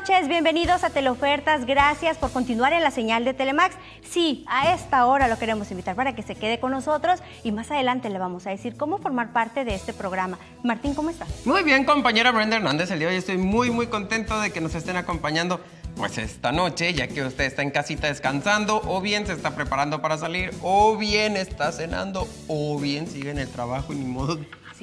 noches, bienvenidos a Teleofertas. Gracias por continuar en la señal de Telemax. Sí, a esta hora lo queremos invitar para que se quede con nosotros y más adelante le vamos a decir cómo formar parte de este programa. Martín, ¿cómo estás? Muy bien, compañera Brenda Hernández. El día de hoy estoy muy contento de que nos estén acompañando pues esta noche, ya que usted está en casita descansando, o bien se está preparando para salir, o bien está cenando, o bien sigue en el trabajo y ni modo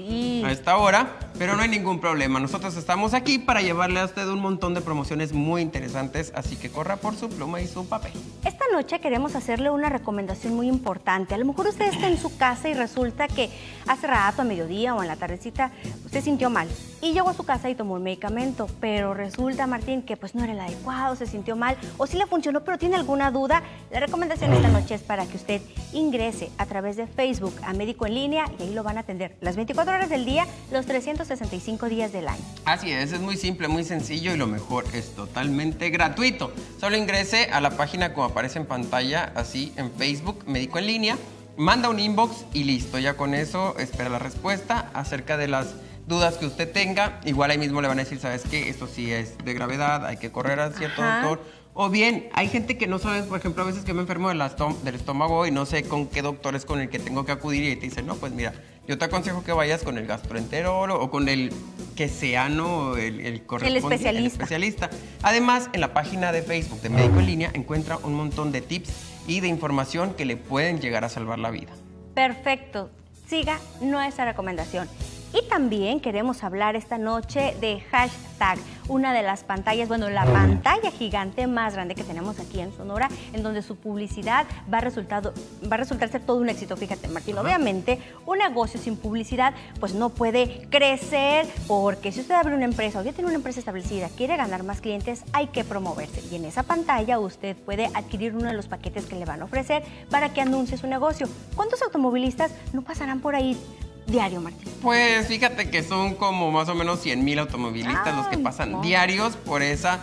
a esta hora, pero no hay ningún problema. Nosotros estamos aquí para llevarle a usted un montón de promociones muy interesantes, así que corra por su pluma y su papel. Esta noche queremos hacerle una recomendación muy importante. A lo mejor usted está en su casa y resulta que hace rato, a mediodía o en la tardecita, usted sintió mal y llegó a su casa y tomó un medicamento, pero resulta, Martín, que pues no era el adecuado, se sintió mal o sí le funcionó, pero tiene alguna duda. La recomendación esta noche es para que usted ingrese a través de Facebook a Médico en Línea y ahí lo van a atender las 24 horas del día, los 365 días del año. Así es muy simple, muy sencillo y lo mejor, es totalmente gratuito. Solo ingrese a la página como aparece en pantalla, así en Facebook, Médico en Línea, manda un inbox y listo. Ya con eso espera la respuesta acerca de las dudas que usted tenga. Igual ahí mismo le van a decir, ¿sabes qué? Esto sí es de gravedad, hay que correr a cierto doctor. O bien, hay gente que no sabe, por ejemplo, a veces que me enfermo del estómago y no sé con qué doctor es con el que tengo que acudir y te dicen, no, pues mira, yo te aconsejo que vayas con el gastroenterólogo o con el que sea, ¿no? El especialista. Además, en la página de Facebook de Médico en Línea encuentra un montón de tips y de información que le pueden llegar a salvar la vida. Perfecto. Siga nuestra recomendación. Y también queremos hablar esta noche de hashtag, una de las pantallas, bueno, la pantalla gigante más grande que tenemos aquí en Sonora, en donde su publicidad va a resultar ser todo un éxito. Fíjate, Martín, obviamente un negocio sin publicidad pues no puede crecer, porque si usted abre una empresa o ya tiene una empresa establecida, quiere ganar más clientes, hay que promoverse. Y en esa pantalla usted puede adquirir uno de los paquetes que le van a ofrecer para que anuncie su negocio. ¿Cuántos automovilistas no pasarán por ahí diario, Martín? Pues fíjate que son como más o menos 100,000 automovilistas los que pasan diarios por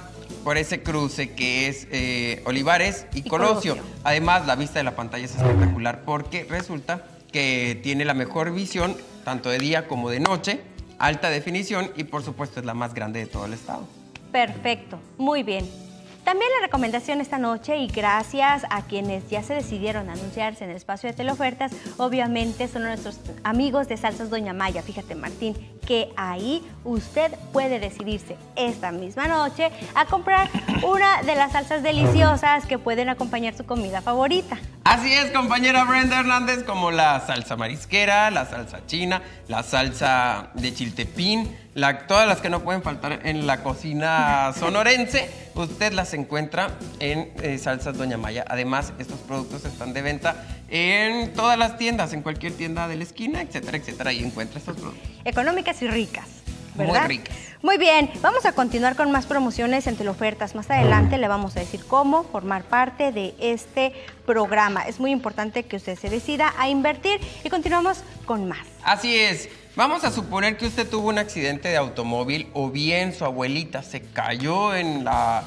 ese cruce que es Olivares y Colosio. Además, la vista de la pantalla es espectacular porque resulta que tiene la mejor visión, tanto de día como de noche, alta definición y por supuesto es la más grande de todo el estado. Perfecto, muy bien. También la recomendación esta noche, y gracias a quienes ya se decidieron a anunciarse en el espacio de Teleofertas, obviamente son nuestros amigos de Salsas Doña Maya. Fíjate, Martín, que ahí usted puede decidirse esta misma noche a comprar una de las salsas deliciosas que pueden acompañar su comida favorita. Así es, compañera Brenda Hernández, como la salsa marisquera, la salsa china, la salsa de chiltepín, todas las que no pueden faltar en la cocina sonorense, usted las encuentra en Salsas Doña Maya. Además, estos productos están de venta en todas las tiendas, en cualquier tienda de la esquina, etcétera, etcétera. Ahí encuentra estos productos. Económicas y ricas, ¿verdad? Muy ricas. Muy bien, vamos a continuar con más promociones en Teleofertas. Más adelante le vamos a decir cómo formar parte de este programa. Es muy importante que usted se decida a invertir y continuamos con más. Así es. Vamos a suponer que usted tuvo un accidente de automóvil o bien su abuelita se cayó en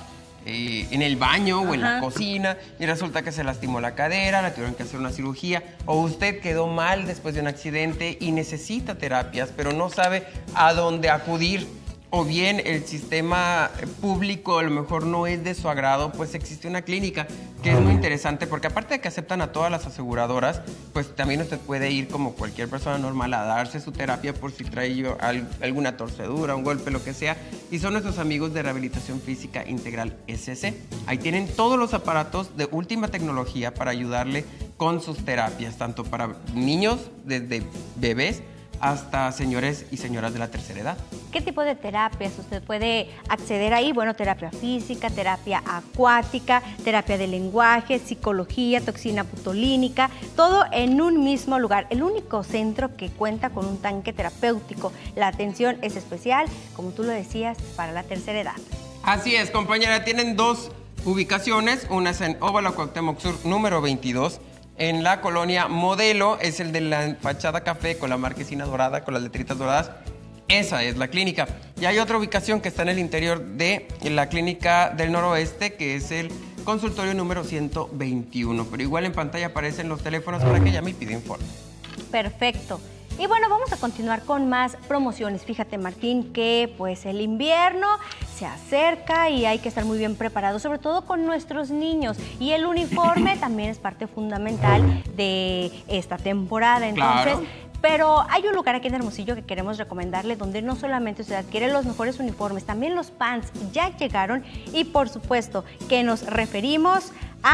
el baño o en la cocina y resulta que se lastimó la cadera, le tuvieron que hacer una cirugía, o usted quedó mal después de un accidente y necesita terapias, pero no sabe a dónde acudir, o bien el sistema público a lo mejor no es de su agrado, pues existe una clínica que es muy interesante porque aparte de que aceptan a todas las aseguradoras, pues también usted puede ir como cualquier persona normal a darse su terapia por si trae alguna torcedura, un golpe, lo que sea, y son nuestros amigos de Rehabilitación Física Integral SC. Ahí tienen todos los aparatos de última tecnología para ayudarle con sus terapias, tanto para niños, desde bebés, hasta señores y señoras de la tercera edad. ¿Qué tipo de terapias usted puede acceder ahí? Bueno, terapia física, terapia acuática, terapia de lenguaje, psicología, toxina botulínica, todo en un mismo lugar. El único centro que cuenta con un tanque terapéutico. La atención es especial, como tú lo decías, para la tercera edad. Así es, compañera. Tienen dos ubicaciones. Una es en Óvalo Cuauhtémoc Sur, número 22. En la colonia Modelo, es el de la fachada café con la marquesina dorada, con las letritas doradas. Esa es la clínica. Y hay otra ubicación que está en el interior de la clínica del noroeste, que es el consultorio número 121. Pero igual en pantalla aparecen los teléfonos para que llame y pida informe. Perfecto. Y bueno, vamos a continuar con más promociones. Fíjate, Martín, que pues el invierno se acerca y hay que estar muy bien preparados, sobre todo con nuestros niños. Y el uniforme también es parte fundamental de esta temporada. Entonces, claro. Pero hay un lugar aquí en Hermosillo que queremos recomendarle donde no solamente usted adquiere los mejores uniformes, también los pants ya llegaron y por supuesto que nos referimos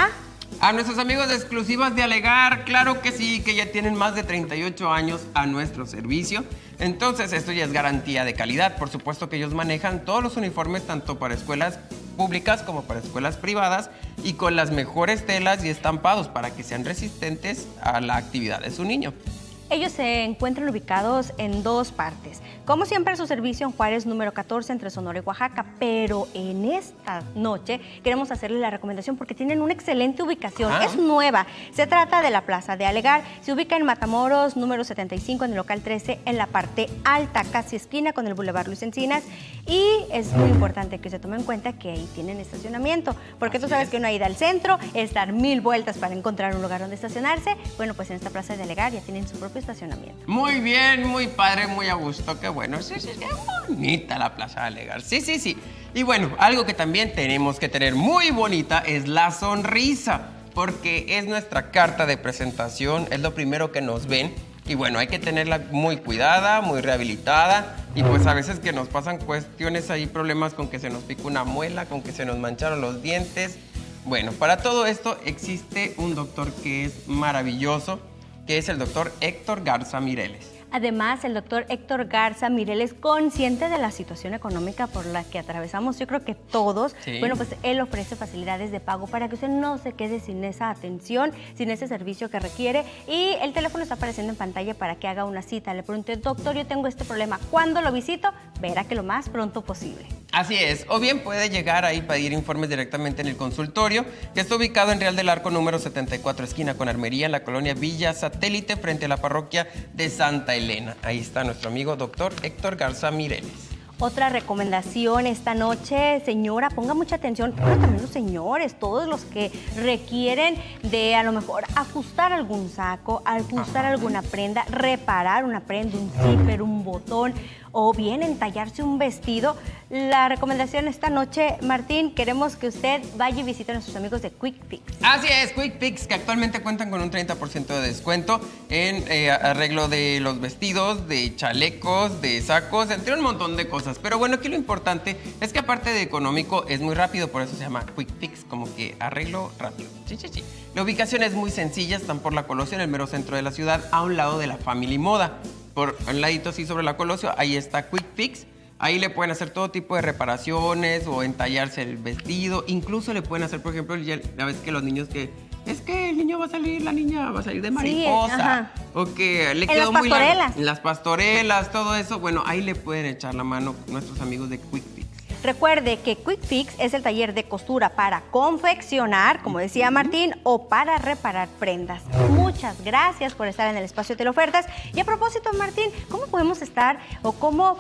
a nuestros amigos de Exclusivas de Alegar, claro que sí, que ya tienen más de 38 años a nuestro servicio. Entonces, esto ya es garantía de calidad. Por supuesto que ellos manejan todos los uniformes, tanto para escuelas públicas como para escuelas privadas, y con las mejores telas y estampados para que sean resistentes a la actividad de su niño. Ellos se encuentran ubicados en dos partes. Como siempre, su servicio en Juárez número 14 entre Sonora y Oaxaca, pero en esta noche queremos hacerle la recomendación porque tienen una excelente ubicación. Es nueva. Se trata de la Plaza de Alegar. Se ubica en Matamoros número 75 en el local 13 en la parte alta, casi esquina con el Boulevard Luis Encinas. Y es muy importante que se tome en cuenta que ahí tienen estacionamiento, porque tú sabes que una ida al centro es dar 1000 vueltas para encontrar un lugar donde estacionarse. Bueno, pues en esta Plaza de Alegar ya tienen su propio estacionamiento. Muy bien, muy padre, muy a gusto, qué bueno. Sí, qué bonita la Plaza de Alegar. Sí. Y bueno, algo que también tenemos que tener muy bonita es la sonrisa, porque es nuestra carta de presentación, es lo primero que nos ven. Y bueno, hay que tenerla muy cuidada, muy rehabilitada. Y pues a veces que nos pasan cuestiones ahí, problemas con que se nos pica una muela, con que se nos mancharon los dientes. Bueno, para todo esto existe un doctor que es maravilloso, que es el doctor Héctor Garza Mireles. Además, el doctor Héctor Garza Mireles, consciente de la situación económica por la que atravesamos, yo creo que todos, bueno, pues él ofrece facilidades de pago para que usted no se quede sin esa atención, sin ese servicio que requiere. Y el teléfono está apareciendo en pantalla para que haga una cita. Le pregunté, doctor, yo tengo este problema, ¿cuándo lo visito? Verá que lo más pronto posible. Así es, o bien puede llegar ahí para pedir informes directamente en el consultorio, que está ubicado en Real del Arco número 74, esquina con Armería, en la colonia Villa Satélite, frente a la parroquia de Santa Elena. Ahí está nuestro amigo doctor Héctor Garza Mireles. Otra recomendación esta noche, señora, ponga mucha atención, pero también los señores, todos los que requieren de a lo mejor ajustar algún saco, ajustar alguna prenda, reparar una prenda, un zipper, un botón, o bien entallarse un vestido. La recomendación esta noche, Martín, queremos que usted vaya y visite a nuestros amigos de Quick Fix. Así es, Quick Fix, que actualmente cuentan con un 30% de descuento en arreglo de los vestidos, de chalecos, de sacos, entre un montón de cosas. Pero bueno, aquí lo importante es que aparte de económico, es muy rápido, por eso se llama Quick Fix, como que arreglo rápido. Sí. La ubicación es muy sencilla, están por la Colosio, en el mero centro de la ciudad, a un lado de la Family Moda. Por un ladito así sobre la Colosio, ahí está Quick Fix. Ahí le pueden hacer todo tipo de reparaciones o entallarse el vestido. Incluso le pueden hacer, por ejemplo, ya ves que los niños que... Es que el niño va a salir, la niña va a salir de mariposa. Sí, o que le quedó muy largo. Las pastorelas, todo eso. Bueno, ahí le pueden echar la mano nuestros amigos de Quick Fix. Recuerde que Quick Fix es el taller de costura para confeccionar, como decía Martín, o para reparar prendas. Muchas gracias por estar en el espacio de Teleofertas. Y a propósito, Martín, ¿cómo podemos estar o cómo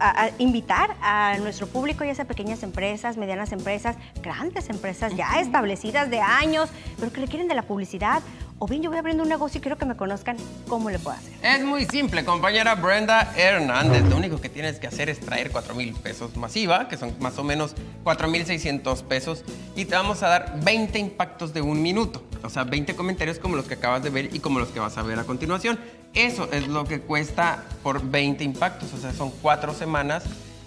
invitar a nuestro público, ya sea pequeñas empresas, medianas empresas, grandes empresas ya establecidas de años, pero que le quieren de la publicidad? O bien yo voy abriendo un negocio y quiero que me conozcan, ¿cómo le puedo hacer? Es muy simple, compañera Brenda Hernández. Lo único que tienes que hacer es traer 4,000 pesos masiva, que son más o menos 4,600 pesos, y te vamos a dar 20 impactos de 1 minuto. O sea, 20 comentarios como los que acabas de ver y como los que vas a ver a continuación. Eso es lo que cuesta por 20 impactos. O sea, son 4 semanas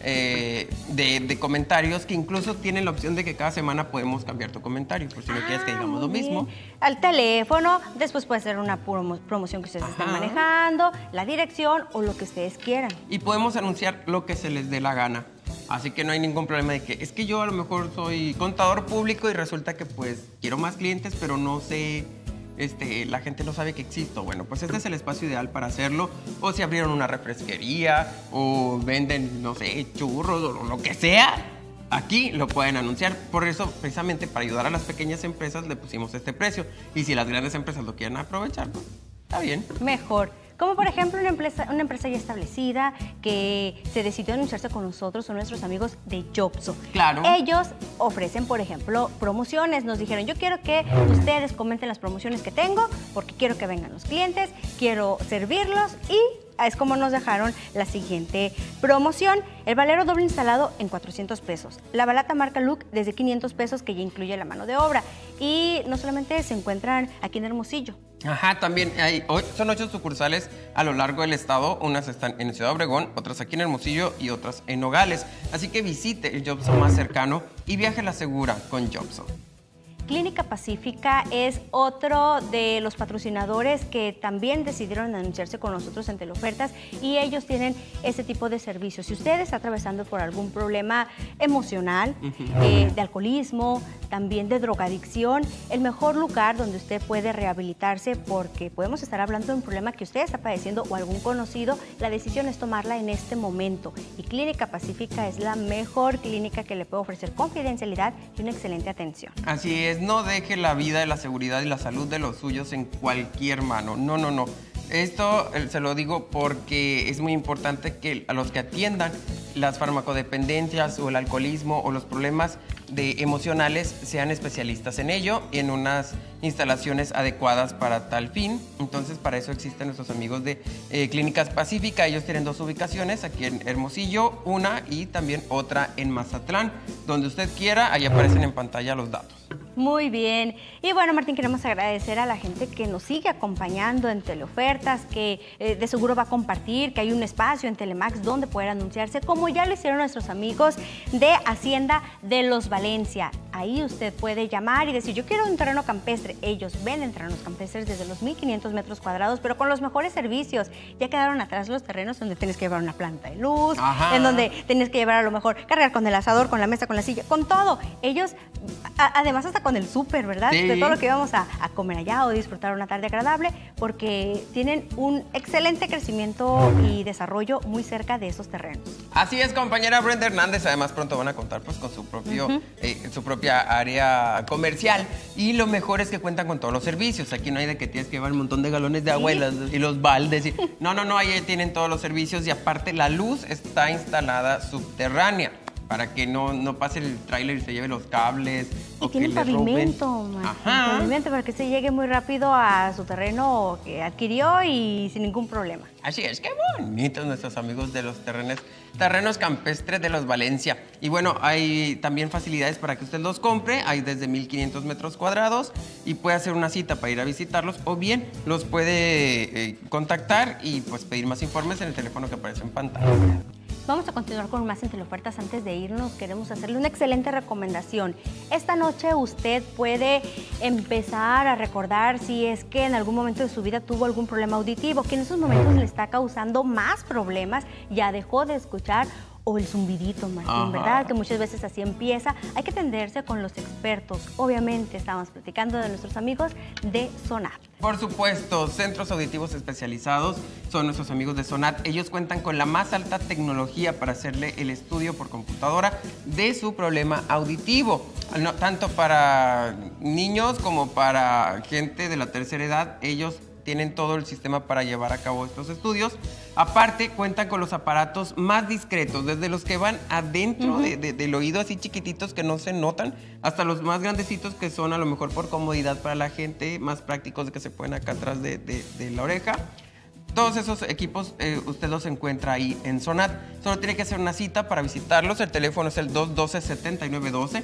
de comentarios, que incluso tienen la opción de que cada semana podemos cambiar tu comentario, por si no quieres que digamos lo mismo. Al teléfono, después puede ser una promoción que ustedes estén manejando, la dirección o lo que ustedes quieran. Y podemos anunciar lo que se les dé la gana. Así que no hay ningún problema de que es que yo a lo mejor soy contador público y resulta que pues quiero más clientes, pero no sé... la gente no sabe que existo. Bueno, pues este es el espacio ideal para hacerlo. O si abrieron una refresquería o venden, no sé, churros o lo que sea, aquí lo pueden anunciar. Por eso, precisamente para ayudar a las pequeñas empresas, le pusimos este precio. Y si las grandes empresas lo quieren aprovechar, pues está bien. Mejor. como por ejemplo una empresa ya establecida que se decidió anunciarse con nosotros, son nuestros amigos de Jobso. Claro. Ellos ofrecen, por ejemplo, promociones. Nos dijeron, yo quiero que ustedes comenten las promociones que tengo porque quiero que vengan los clientes, quiero servirlos y es como nos dejaron la siguiente promoción. El valero doble instalado en 400 pesos. La balata marca Look desde 500 pesos que ya incluye la mano de obra. Y no solamente se encuentran aquí en Hermosillo. Ajá, también son 8 sucursales a lo largo del estado. Unas están en Ciudad Obregón, otras aquí en Hermosillo y otras en Nogales. Así que visite el Jobso más cercano y viaje a la segura con Jobso. Clínica Pacífica es otro de los patrocinadores que también decidieron anunciarse con nosotros en Teleofertas y ellos tienen ese tipo de servicios. Si usted está atravesando por algún problema emocional, de alcoholismo, también de drogadicción, el mejor lugar donde usted puede rehabilitarse, porque podemos estar hablando de un problema que usted está padeciendo o algún conocido, la decisión es tomarla en este momento. Y Clínica Pacífica es la mejor clínica que le puede ofrecer confidencialidad y una excelente atención. Así es. No deje la vida, la seguridad y la salud de los suyos en cualquier mano. No, no, no. Esto se lo digo porque es muy importante que a los que atiendan las farmacodependencias o el alcoholismo o los problemas emocionales sean especialistas en ello y en unas instalaciones adecuadas para tal fin. Entonces, para eso existen nuestros amigos de Clínicas Pacífica. Ellos tienen 2 ubicaciones, aquí en Hermosillo, una y también otra en Mazatlán. Donde usted quiera, ahí aparecen en pantalla los datos. Muy bien. Y bueno, Martín, queremos agradecer a la gente que nos sigue acompañando en Teleofertas, que de seguro va a compartir, que hay un espacio en Telemax donde poder anunciarse, como ya lo hicieron nuestros amigos de Hacienda de los Valencia. Ahí usted puede llamar y decir, yo quiero un terreno campestre. Ellos venden terrenos campestres desde los 1,500 metros cuadrados, pero con los mejores servicios. Ya quedaron atrás los terrenos donde tienes que llevar una planta de luz, en donde tienes que llevar a lo mejor, cargar con el asador, con la mesa, con la silla, con todo. Ellos, además hasta con el súper, ¿verdad? Sí. De todo lo que íbamos a comer allá o disfrutar una tarde agradable, porque tienen un excelente crecimiento y desarrollo muy cerca de esos terrenos. Así es, compañera Brenda Hernández. Además, pronto van a contar pues con su propia área comercial. Y lo mejor es que cuentan con todos los servicios. Aquí no hay de que tienes que llevar un montón de galones de agua y los baldes. No, ahí tienen todos los servicios y aparte la luz está instalada subterránea, para que no pase el tráiler y se lleve los cables. Y tiene pavimento, pavimento para que se llegue muy rápido a su terreno que adquirió y sin ningún problema. Así es, qué bonitos nuestros amigos de los terrenos campestres de los Valencia. Y bueno, hay también facilidades para que usted los compre. Hay desde 1,500 metros cuadrados y puede hacer una cita para ir a visitarlos o bien los puede contactar y pues pedir más informes en el teléfono que aparece en pantalla. Vamos a continuar con más en Teleofertas. Antes de irnos, queremos hacerle una excelente recomendación. Esta noche usted puede empezar a recordar si es que en algún momento de su vida tuvo algún problema auditivo, que en esos momentos le está causando más problemas, ya dejó de escuchar, o el zumbidito, Martín, ¿verdad? Que muchas veces así empieza. Hay que atenderse con los expertos. Obviamente estamos platicando de nuestros amigos de Sonat. Por supuesto, centros auditivos especializados son nuestros amigos de Sonat. Ellos cuentan con la más alta tecnología para hacerle el estudio por computadora de su problema auditivo. Tanto para niños como para gente de la tercera edad, ellos tienen todo el sistema para llevar a cabo estos estudios. Aparte, cuentan con los aparatos más discretos, desde los que van adentro del oído, así chiquititos que no se notan, hasta los más grandecitos que son a lo mejor por comodidad para la gente, más prácticos de que se ponen acá atrás de la oreja. Todos esos equipos usted los encuentra ahí en Sonat. Solo tiene que hacer una cita para visitarlos. El teléfono es el 212-7912,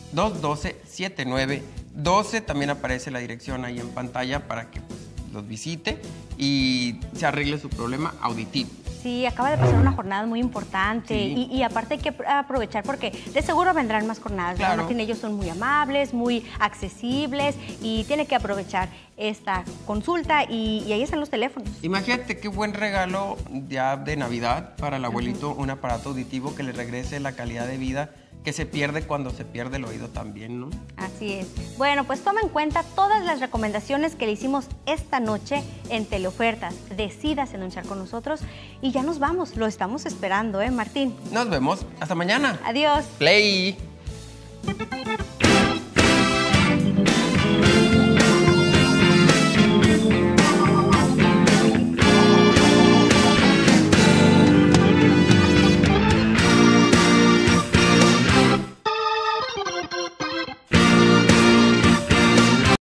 212-7912. También aparece la dirección ahí en pantalla para que los visite y se arregle su problema auditivo. Sí, acaba de pasar una jornada muy importante y aparte hay que aprovechar porque de seguro vendrán más jornadas. Claro. Martín, ellos son muy amables, muy accesibles y tiene que aprovechar esta consulta y ahí están los teléfonos. Imagínate qué buen regalo ya de Navidad para el abuelito, un aparato auditivo que le regrese la calidad de vida que se pierde cuando se pierde el oído también, ¿no? Así es. Bueno, pues toma en cuenta todas las recomendaciones que le hicimos esta noche en Teleofertas. Decídase anunciar con nosotros y ya nos vamos. Lo estamos esperando, Martín? Nos vemos. Hasta mañana. Adiós. Play.